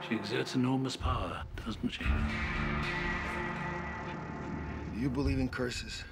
She exerts enormous power, doesn't she? Do you believe in curses?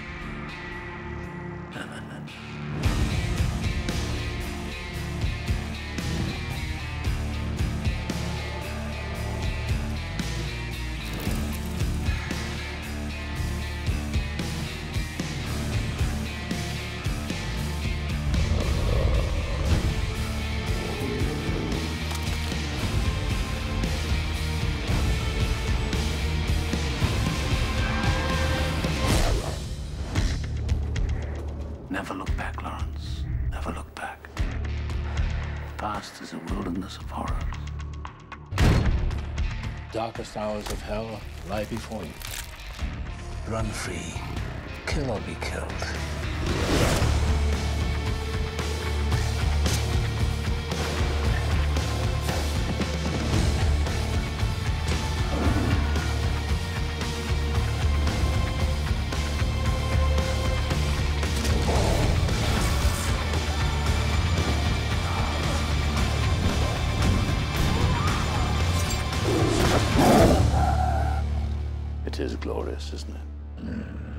Never look back, Lawrence. Never look back. The past is a wilderness of horrors. Darkest hours of hell lie before you. Run free. Kill or be killed. It is glorious, isn't it?